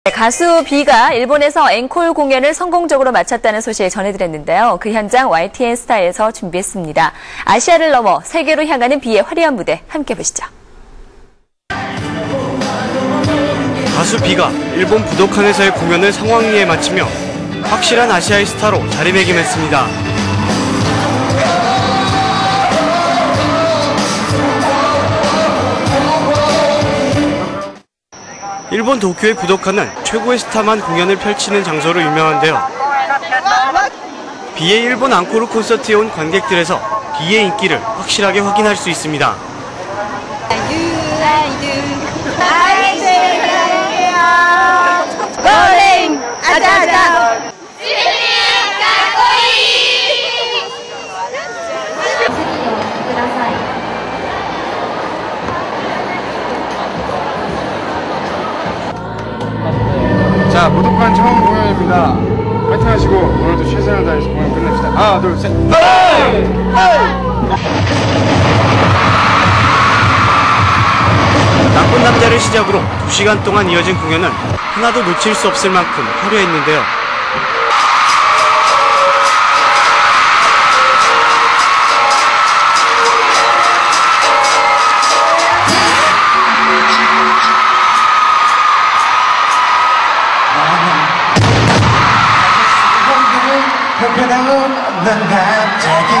가수 B가 일본에서 앵콜 공연을 성공적으로 마쳤다는 소식 전해드렸는데요. 그 현장 YTN 스타에서 준비했습니다. 아시아를 넘어 세계로 향하는 B의 화려한 무대 함께 보시죠. 가수 B가 일본 부도칸에서의 공연을 성황리에 마치며 확실한 아시아의 스타로 자리매김했습니다. 일본 도쿄의 부도칸은 최고의 스타만 공연을 펼치는 장소로 유명한데요. B의 일본 앙코르 콘서트에 온 관객들에서 B의 인기를 확실하게 확인할 수 있습니다. 자, 부도칸 처음 공연입니다. 파이팅 하시고 오늘도 최선을 다해서 공연 끝냅시다. 하나, 둘, 셋. 나쁜 남자를 시작으로 2시간 동안 이어진 공연은 하나도 놓칠 수 없을 만큼 화려했는데요. 난 갑자기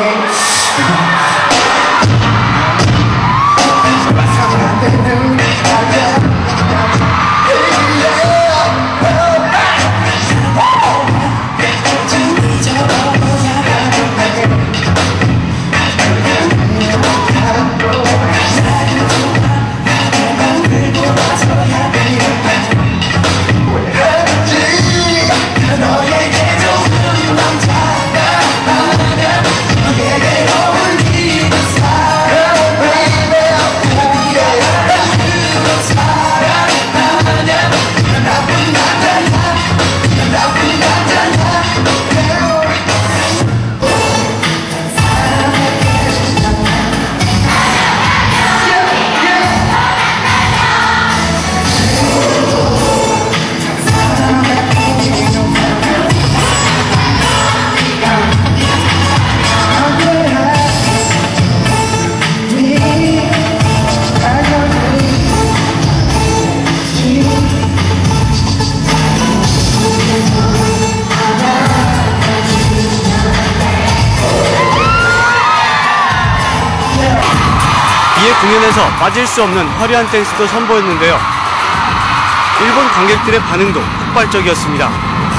B의 공연에서 빠질 수 없는 화려한 댄스도 선보였는데요. 일본 관객들의 반응도 폭발적이었습니다.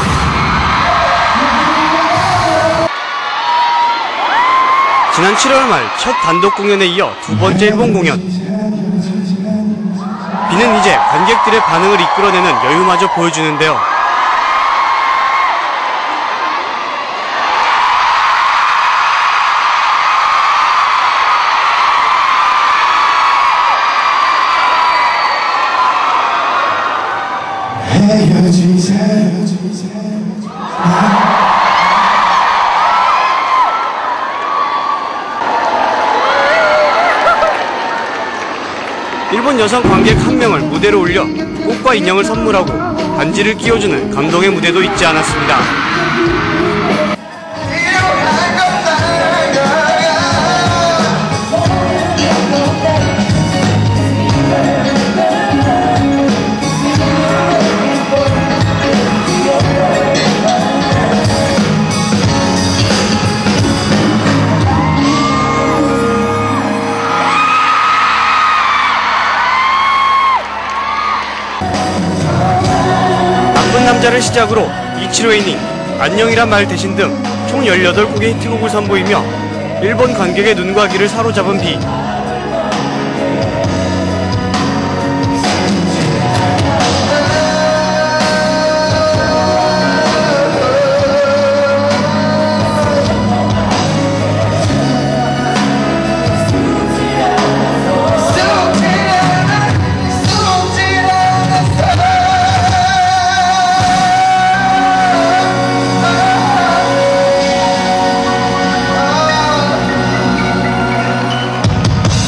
지난 7월 말 첫 단독 공연에 이어 두 번째 일본 공연. B는 이제 관객들의 반응을 이끌어내는 여유마저 보여주는데요. 일본 여성 관객 한 명을 무대로 올려 꽃과 인형을 선물하고 반지를 끼워주는 감동의 무대도 잊지 않았습니다. 나쁜 남자를 시작으로 이치로이닝, 안녕이란 말 대신 등 총 18곡의 히트곡을 선보이며 일본 관객의 눈과 귀를 사로잡은 B.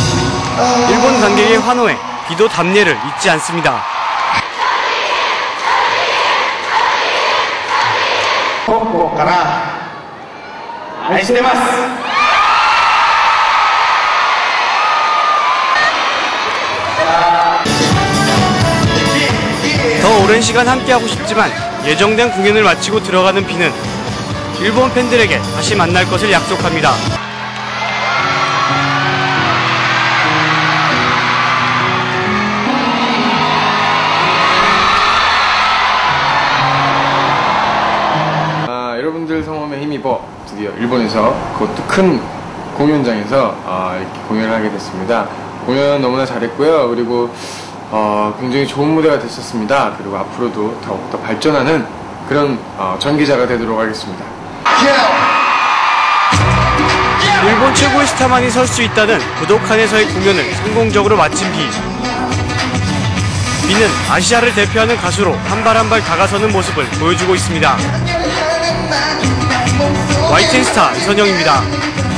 관객의 환호에 B도 답례를 잊지 않습니다. かな。愛してます。 더 오랜 시간 함께하고 싶지만 예정된 공연을 마치고 들어가는 비는 일본 팬들에게 다시 만날 것을 약속합니다. 여러분들 성원에 힘입어 드디어 일본에서 그것도 큰 공연장에서 이렇게 공연을 하게 됐습니다. 공연 너무나 잘했고요. 그리고 굉장히 좋은 무대가 됐었습니다. 그리고 앞으로도 더욱더 발전하는 그런 전기자가 되도록 하겠습니다. 일본 최고의 스타만이 설 수 있다는 부도칸에서의 공연을 성공적으로 마친 비. 비는 아시아를 대표하는 가수로 한 발 한 발 다가서는 모습을 보여주고 있습니다. YTN 스타 이선영입니다.